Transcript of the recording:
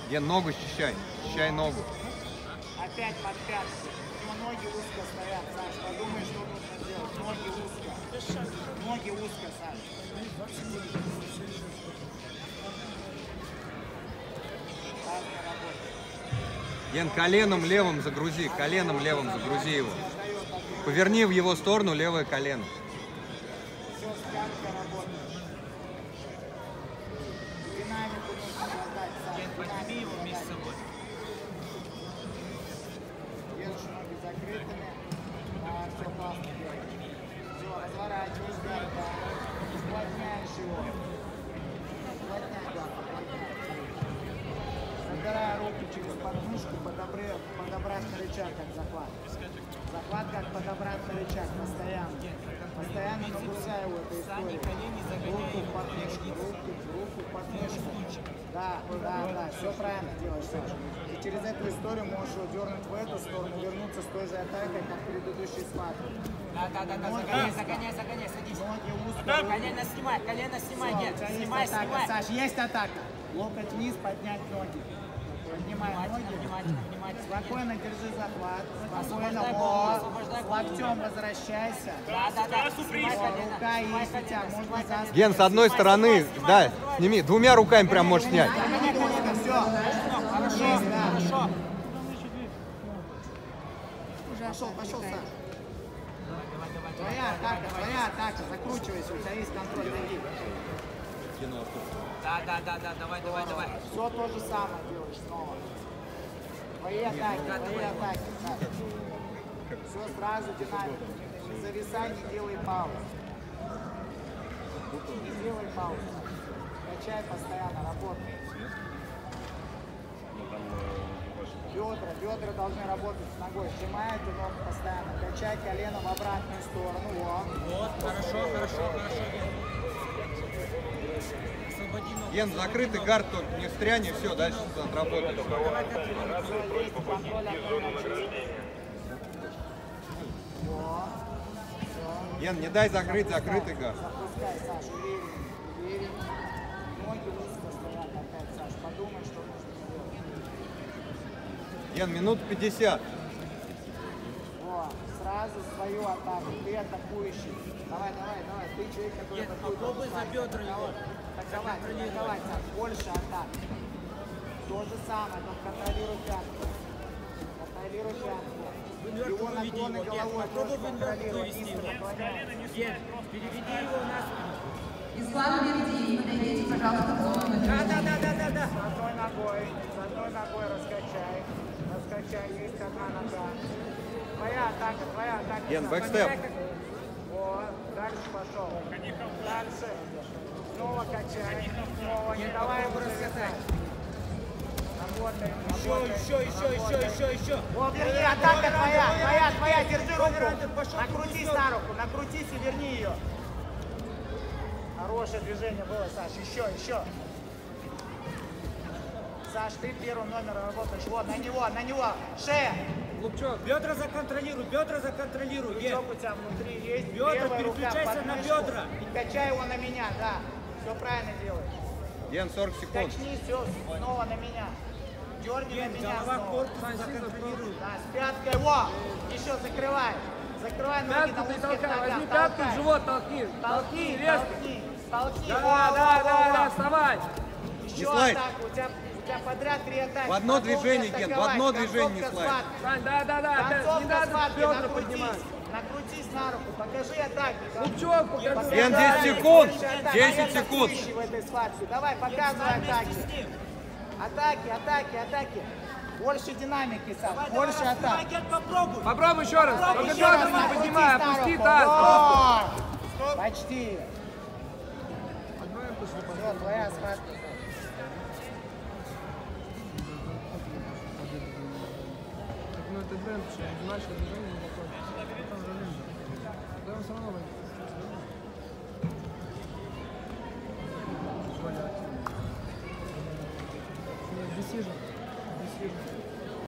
Ген, ногу счищай. Счищай ногу. Опять под пятки. У него ноги узко стоят, Саш. Подумай, что нужно делать. Ноги узко. Ноги узко, Саш. Ген, коленом левым загрузи. Коленом левым загрузи его. Поверни в его сторону левое колено. Все, с пяткой работает. Динамику нужно создать, Саш. Подними его вместе с собой. Держишь ноги закрытыми. Все классно делаешь. Все, разворачиваешь гарда. Уплотняешь его. Уплотняй гарда, уплотняй. Забирая руки через подмышку, подобрать на рычаг, как захват. Захват как подобрать на рычаг, постоянно. Постоянно нагрузай его этой историей. Руку в подмышку, руку в подмышку. Да, все правильно делаешь, Саша. И через эту историю можешь его дернуть в эту сторону, вернуться с той же атакой, как в предыдущей схватке. Да, загоняй, садись. Ноги узко. Колено снимай, нет, снимай. Саш, есть атака. Локоть вниз, поднять ноги. Поднимай ноги. Внимательно. Спокойно держи захват. Спокойно. Освобождай голову, С локтем возвращайся. Да. Снимай колено. Рука есть у тебя, можно за... Ген, с одной стороны, да, сними. Двумя руками прям можешь снять. Все. Хорошо. Пошел, Саш. Твоя атака. Закручивайся, у тебя есть контроль ноги. Да, давай. Все то же самое делаешь снова. Твои атаки, Саш. Все сразу динамика. Не зависай, не делай пауз. Не делай пауз. Качай постоянно, работай. Бедра должны работать с ногой. Сжимай эту ногу постоянно. Качай колено в обратную сторону. Вот, хорошо. Ген, закрытый гард, только не встрянь, и все, дальше отработаешь. Ген, не дай закрыть закрытый гард. Запускай, Саш, уверен. Ноги узко стоят опять, Саш. Подумай, что нужно сделать. Ген, минут 50. Сразу свою атаку. Ты атакующий. Давай. Ты человек, который атакует. Попробуй за бедра его. Давай, Саш. Больше атак. То же самое, но контролируй пятку. Его наклоны головой тоже контролируй. Переведи его на спину. Ислам Бердиев, подойдите, пожалуйста, к полному. Да. С одной ногой раскачай. Есть одна нога. Твоя атака. Ген, бэкстеп. Вот, дальше пошел. Дальше. Снова качай. Снова. Не давай его раскачать. Работаем. Еще. Вот, верни, атака твоя. Держи руку. Накрутись на руку. Накрутись и верни ее. Хорошее движение было, Саш. Еще. Саш, ты первым номером работаешь. Вот, на него. Шея. Лупчок, бедра законтролируй. Лупчок у тебя внутри есть. Бедра, переключайся на бедра. И качай его на меня, да. Все правильно делаешь. Ген, 40 секунд. Качни, все, снова на меня. Дерни на меня голова, снова. корпус законтролируй. Да, с пяткой. Еще закрывай. Закрывай ноги на узких ногах. Возьми пятку, живот толкни. Толкни. Толкни. Да, вставай. Еще слайд. атака. У тебя подряд 3 атаки. В одно движение, Ген, в одно движение не слайд. Сань, да, не надо бедра поднимать. Накрутись на руку, покажи атаки. Лупчок, покажи. Ген, 10 секунд. 10 секунд. В этой схватке. Давай, показывай атаки. Атаки. Больше динамики, Саш, больше атак. Попробуй еще раз. Только Еще раз бедра не поднимай, накрутись на опусти руку. таз. Вот. Почти. Все, твоя схватка. Ну это бренд, что начал движение не закончится. Потом же нужно. Да он все равно выйдет. Более активно. Decision.